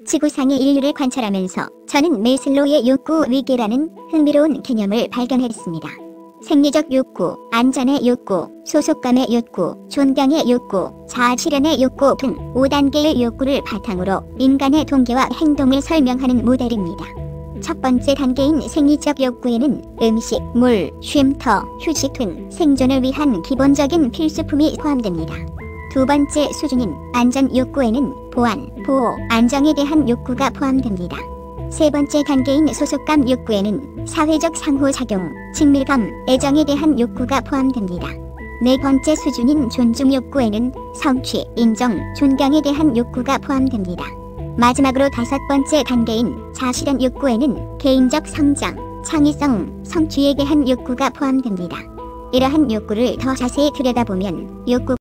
지구상의 인류를 관찰하면서 저는 메슬로우의 욕구 위계라는 흥미로운 개념을 발견했습니다. 생리적 욕구, 안전의 욕구, 소속감의 욕구, 존경의 욕구, 자아실현의 욕구 등 5단계의 욕구를 바탕으로 인간의 동기와 행동을 설명하는 모델입니다. 첫 번째 단계인 생리적 욕구에는 음식, 물, 쉼터, 휴식 등 생존을 위한 기본적인 필수품이 포함됩니다. 두 번째 수준인 안전 욕구에는 보안, 보호, 안정에 대한 욕구가 포함됩니다. 세 번째 단계인 소속감 욕구에는 사회적 상호작용, 친밀감, 애정에 대한 욕구가 포함됩니다. 네 번째 수준인 존중 욕구에는 성취, 인정, 존경에 대한 욕구가 포함됩니다. 마지막으로 다섯 번째 단계인 자아실현 욕구에는 개인적 성장, 창의성, 성취에 대한 욕구가 포함됩니다. 이러한 욕구를 더 자세히 들여다보면 욕구